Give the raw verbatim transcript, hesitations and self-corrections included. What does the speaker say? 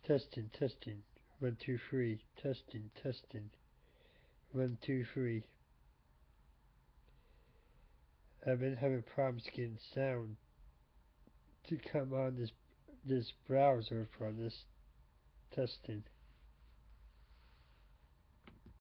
Testing, testing. One, two, three. Testing, testing. One, two, three. I've been having problems getting sound to come on this this browser from this testing.